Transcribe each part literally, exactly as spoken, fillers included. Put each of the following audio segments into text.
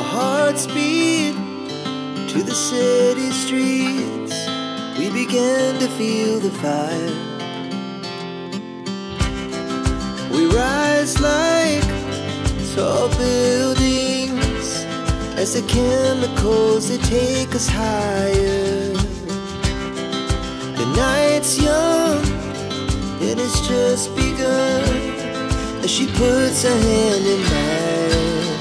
hearts beat to the city streets. We began to feel the fire. We rise like tall buildings as the chemicals they take us higher. The night's young and it's just begun as she puts her hand in mine.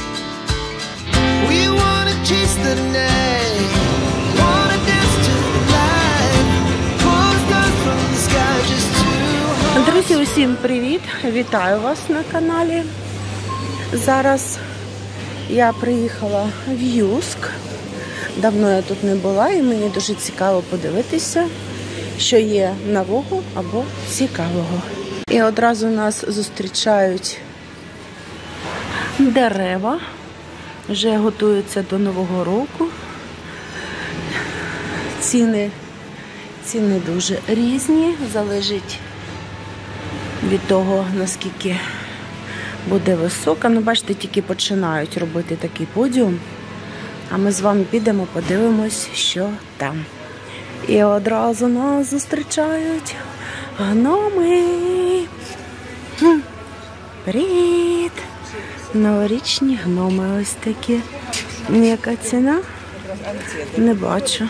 We wanna chase the night, wanna dance to the light, pull stars from the sky just to. Друзі, усім привіт! Вітаю вас на каналі. Зараз я приїхала в Юск. Давно я тут не була і мені дуже цікаво подивитися, що є нового або цікавого. І одразу нас зустрічають дерева. Вже готуються до Нового року. Ціни, ціни дуже різні, залежить від того, наскільки буде висока. Ну, бачите, тільки починають робити такий подіум. А ми з вами підемо, подивимось, що там. І одразу нас зустрічають гноми. Хм. Привіт! Новорічні гноми ось такі. Яка ціна? Не бачу.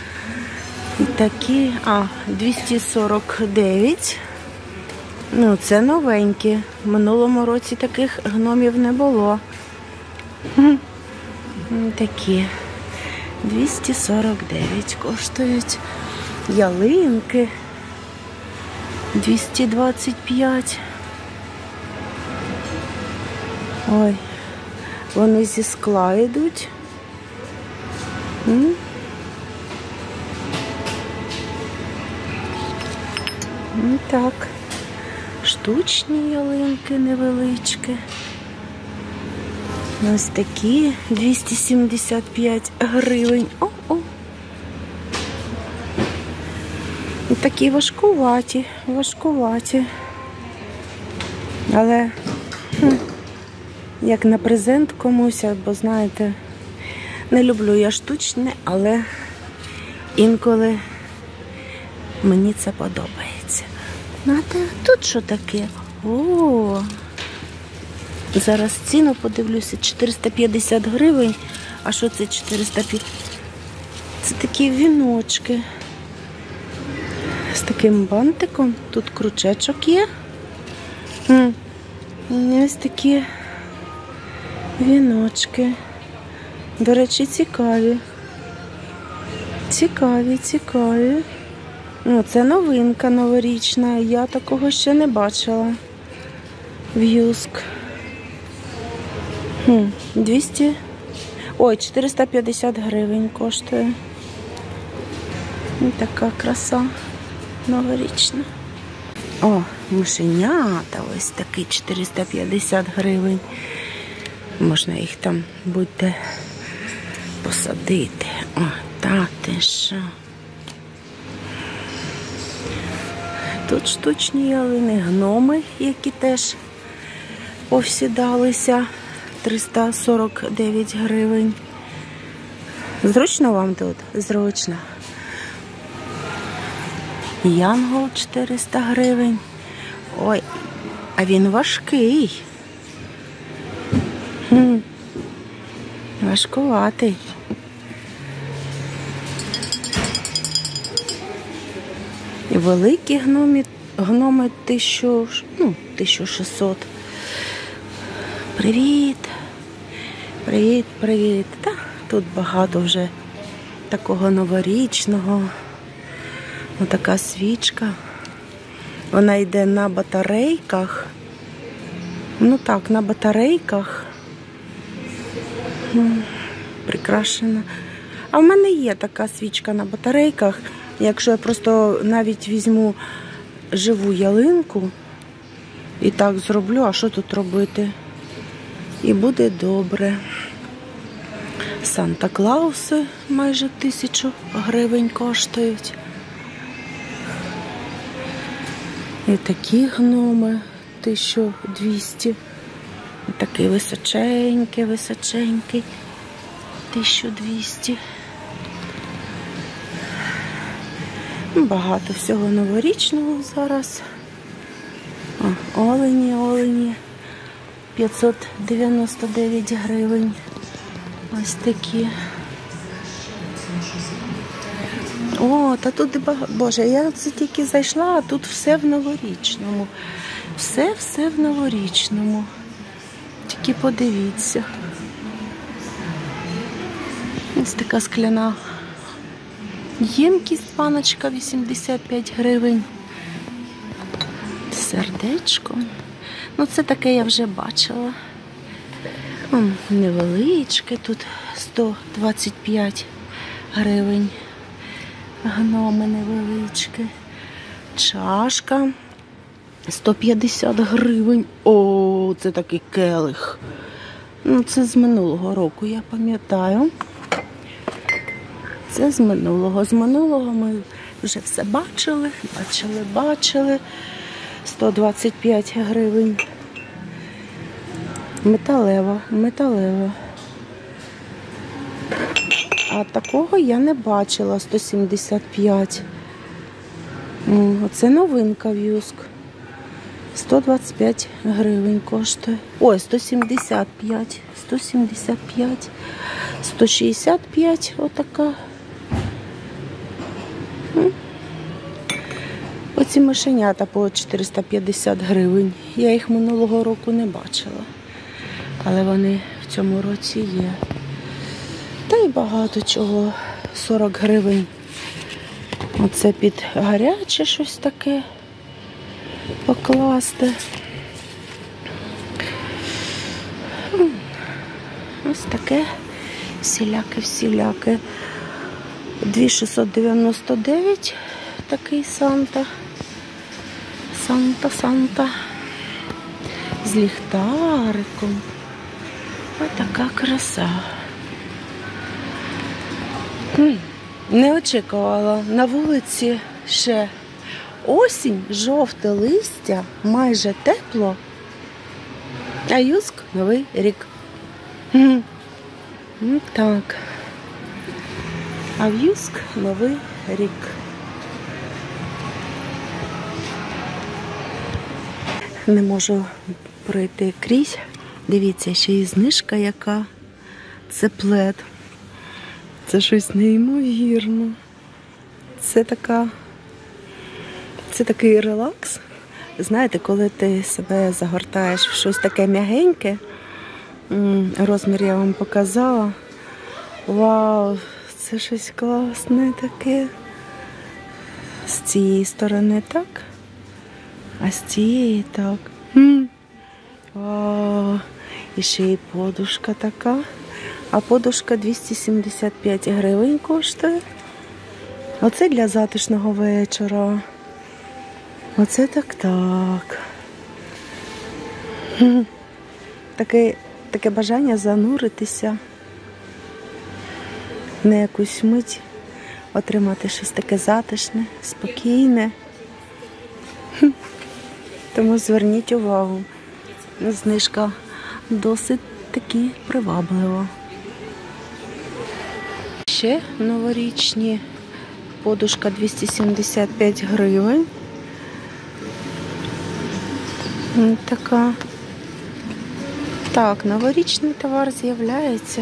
Такі, а, двісті сорок дев'ять. Ну, це новенькі. В минулому році таких гномів не було. Такі. двісті сорок дев'ять коштують. Ялинки. двісті двадцять п'ять. Ой, вони зі скла йдуть. М? Так. Штучні ялинки невеличкі. Ось такі двісті сімдесят п'ять гривень. О-о. Такі важкуваті, важкуваті. Але хм, як на презент комусь, бо знаєте, не люблю я штучне, але інколи мені це подобається. А тут що таке? О! Зараз ціну подивлюся, чотириста п'ятдесят гривень. А що це чотириста п'ятдесят? Це такі віночки. З таким бантиком. Тут крючечок є. М. Ось такі віночки. До речі, цікаві. Цікаві, цікаві. О, це новинка новорічна. Я такого ще не бачила. В Юск. двісті. Ой, чотириста п'ятдесят гривень коштує. Ось така краса новорічна. О, мишенята ось такі чотириста п'ятдесят гривень. Можна їх там будь-де посадити. О, та ти що. Тут штучні ялини, гноми, які теж повсідалися. триста сорок дев'ять гривень. Зручно вам тут? Зручно. Янгол чотириста гривень. Ой, а він важкий. Хм. Важкуватий. Великі гноми, гноми тисячу, ну, тисяча шістсот. Привіт. Привіт, привіт. Та, тут багато вже такого новорічного. Ось така свічка. Вона йде на батарейках. Ну так, на батарейках. Прикрашена. А в мене є така свічка на батарейках. Якщо я просто навіть візьму живу ялинку і так зроблю, а що тут робити? І буде добре. Санта-Клауси майже тисячу гривень коштують. І такі гноми тисяча двісті. Такий височенький, височенький. тисяча двісті. Багато всього новорічного зараз. О, олені, олені. п'ятсот дев'яносто дев'ять гривень. Ось такі. О, та тут багато. Боже, я це тільки зайшла, а тут все в новорічному. Все-все в новорічному. Тільки подивіться. Ось така скляна ємкість, баночка, вісімдесят п'ять гривень. Сердечко. Ну, це таке я вже бачила. О, невеличке, тут сто двадцять п'ять гривень. Гноми невеличке. Чашка. сто п'ятдесят гривень. О, це такий келих. Ну, це з минулого року, я пам'ятаю. Це з минулого. З минулого ми вже все бачили, бачили, бачили. сто двадцять п'ять гривень. Металева, металева. А такого я не бачила, сто сімдесят п'ять. Оце новинка В'юск. сто двадцять п'ять гривень коштує. Ой, сто сімдесят п'ять. сто сімдесят п'ять. сто шістдесят п'ять отака. Оці мишенята по чотириста п'ятдесят гривень. Я їх минулого року не бачила. Але вони в цьому році є. Та й багато чого. сорок гривень. Оце під гаряче щось таке покласти. Ось таке всіляке-всіляке. дві тисячі шістсот дев'яносто дев'ять такий Санта. Санта-Санта. З ліхтариком. Ось така краса. Не очікувала. На вулиці ще осінь, жовте листя, майже тепло. А В'юск – Новий рік. Так. А В'юск – Новий рік. Не можу пройти крізь. Дивіться, ще і знижка яка. Це плед. Це щось неймовірне. Це така... Це такий релакс. Знаєте, коли ти себе загортаєш в щось таке м'ягеньке, розмір я вам показала. Вау, це щось класне таке. З цієї сторони так, а з цієї так. Вау, і ще й подушка така. А подушка двісті сімдесят п'ять гривень коштує. Оце для затишного вечора. Оце так-так. Таке, таке бажання зануритися на якусь мить, отримати щось таке затишне, спокійне. Тому зверніть увагу. Знижка досить таки приваблива. Ще новорічні. Подушка двісті сімдесят п'ять гривень. Така. Так, новорічний товар з'являється.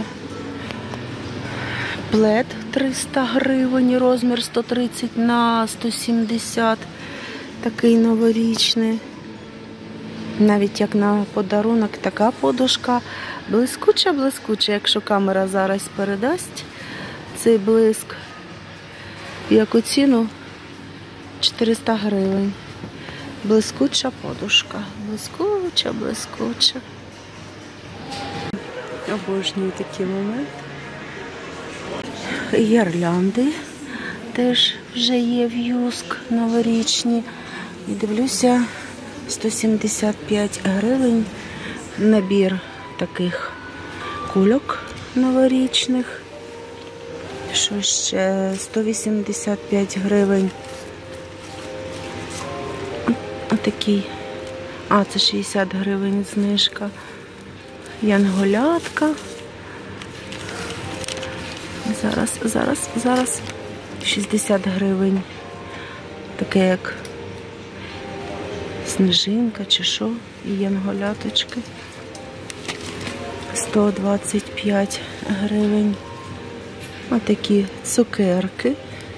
Плед триста гривень, розмір сто тридцять на сто сімдесят. Такий новорічний. Навіть як на подарунок така подушка. Блискуча-блискуча, якщо камера зараз передасть цей блиск. Яку ціну? чотириста гривень. Блискуча подушка. Блискуча, блискуча. Обожнюю такі моменти. Гірлянди теж вже є В'юск новорічні. І дивлюся, сто сімдесят п'ять гривень набір таких кульок новорічних. Що ще? сто вісімдесят п'ять гривень. Отакий. А, це шістдесят гривень знижка. Янголятка. зараз, зараз, зараз. шістдесят гривень. Таке як сніжинка чи що. І янголяточки. сто двадцять п'ять гривень. Отакі цукерки.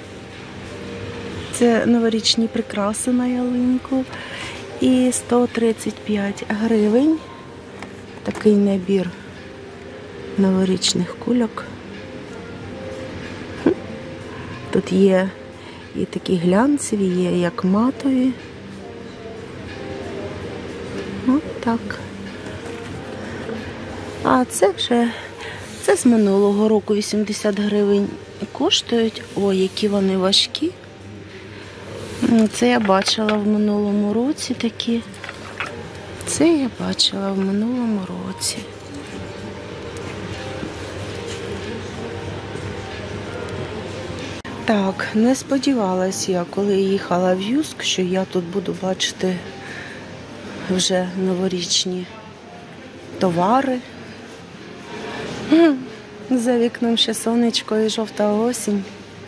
Це новорічні прикраси на ялинку. І сто тридцять п'ять гривень. Такий набір новорічних кульок. Тут є і такі глянцеві, є як матові. Ось так. А це вже, це з минулого року вісімдесят гривень коштують. Ой, які вони важкі. Це я бачила в минулому році такі. Це я бачила в минулому році. Так, не сподівалася я, коли їхала в Юск, що я тут буду бачити вже новорічні товари. За вікном ще сонечко і жовта осінь.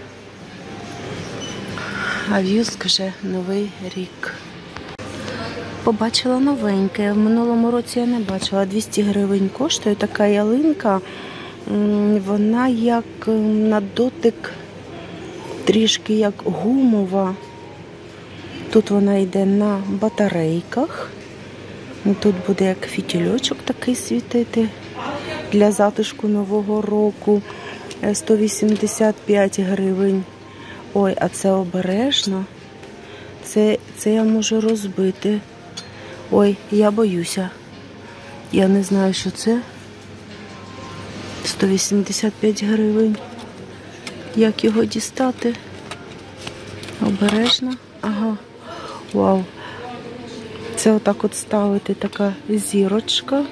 А в Юск вже новий рік. Побачила новеньке. В минулому році я не бачила. двісті гривень коштує така ялинка. Вона як на дотик трішки як гумова. Тут вона йде на батарейках. Тут буде як фітільочок такий світити для затишку Нового року. сто вісімдесят п'ять гривень. Ой, а це обережно. Це, це я можу розбити. Ой, я боюся. Я не знаю, що це. сто вісімдесят п'ять гривень. Як його дістати? Обережно. Ага. Вау. Це отак от ставити така зірочка.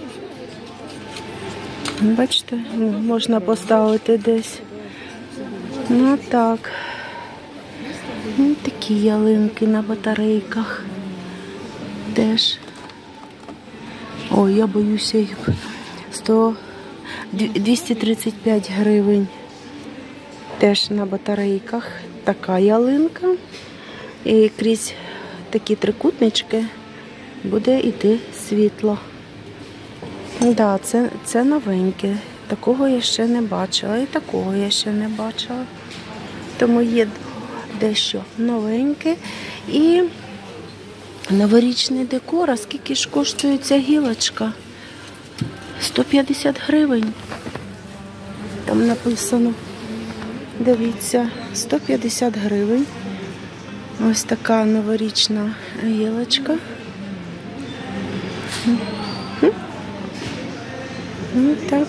Бачите, можна поставити десь. Ну так. Ось такі ялинки на батарейках. Теж. Ой, я боюся їх. сто, двісті тридцять п'ять гривень. Теж на батарейках. Така ялинка. І крізь такі трикутнички буде йти світло. Так, да, це, це новеньке. Такого я ще не бачила. І такого я ще не бачила. Тому є дещо новеньке. І новорічний декор. А скільки ж коштує ця гілочка? сто п'ятдесят гривень. Там написано. Дивіться, сто п'ятдесят гривень. Ось така новорічна гілочка. Ну так.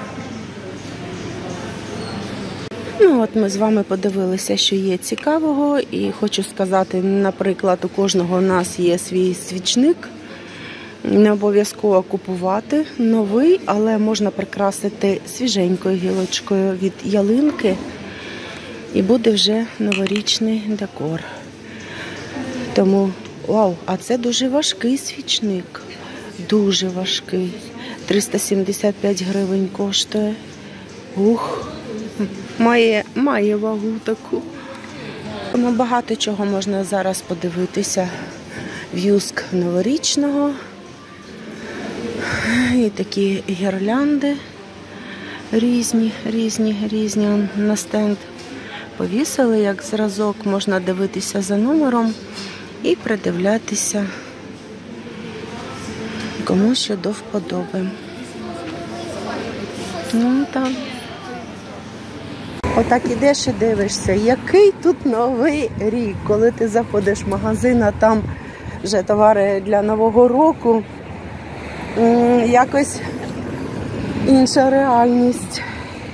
Ну от ми з вами подивилися, що є цікавого. І хочу сказати, наприклад, у кожного у нас є свій свічник. Не обов'язково купувати новий, але можна прикрасити свіженькою гілочкою від ялинки. І буде вже новорічний декор. Тому, вау, а це дуже важкий свічник. Дуже важкий. триста сімдесят п'ять гривень коштує. Ух, має, має вагу таку. Ну, багато чого можна зараз подивитися в Юск новорічного. І такі гірлянди різні, різні, різні на стенд повісили, як зразок, можна дивитися за номером і придивлятися, кому що до вподоби. Ну, так. Отак ідеш і дивишся, який тут новий рік. Коли ти заходиш в магазин, а там вже товари для Нового року, якось інша реальність.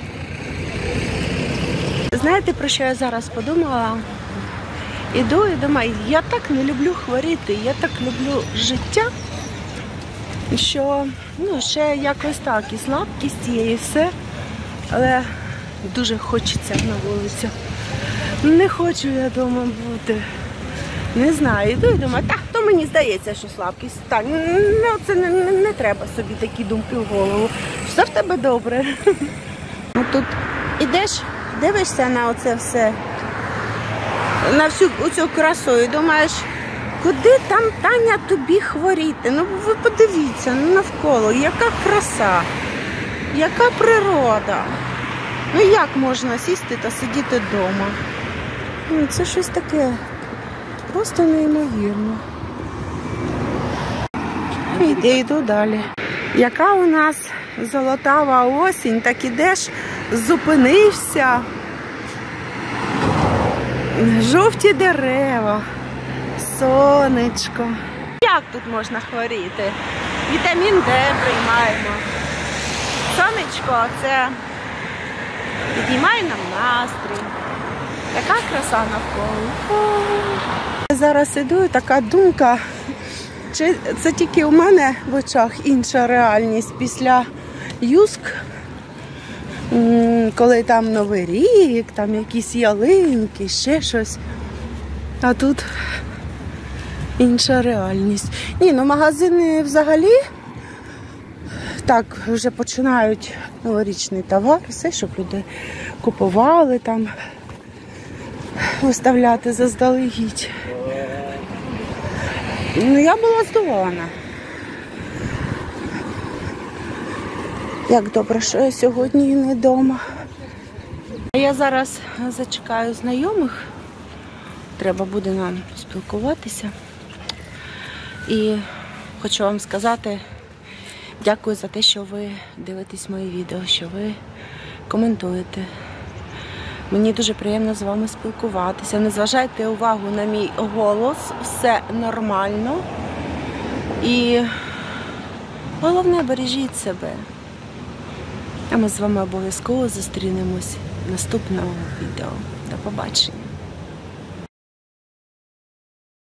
Знаєте, про що я зараз подумала? Іду і думаю, я так не люблю хворіти, я так люблю життя, що ну, ще якось так, і слабкість є, і все. Але дуже хочеться на вулицю. Не хочу я вдома бути. Не знаю, іду і думаю, так, то мені здається, що слабкість. Так, ну, це не, не, не треба собі такі думки в голову. Все в тебе добре. Тут ідеш, дивишся на оце все, на всю оцю красу і думаєш, куди там, Таня, тобі хворіти? Ну ви подивіться, ну навколо, яка краса, яка природа. Ну як можна сісти та сидіти вдома? Ну, це щось таке просто неймовірно. Іди, йду далі. Яка у нас золотава осінь, так ідеш, зупинився. Жовті дерева, сонечко. Як тут можна хворіти? Вітамін Д приймаємо. Сонечко, це піднімає нам настрій. Така краса навколо. Зараз іду, така думка, чи це тільки у мене в очах інша реальність після Юск, коли там Новий рік, там якісь ялинки, ще щось. А тут інша реальність. Ні, ну магазини взагалі так вже починають новорічний товар, все, щоб люди купували там, виставляти заздалегідь. Ну, я була здивована. Як добре, що я сьогодні не вдома. Я зараз зачекаю знайомих. Треба буде нам спілкуватися. І хочу вам сказати, дякую за те, що ви дивитесь мої відео, що ви коментуєте. Мені дуже приємно з вами спілкуватися. Не зважайте увагу на мій голос, все нормально. І головне, бережіть себе. А ми з вами обов'язково зустрінемось в наступному відео. До побачення.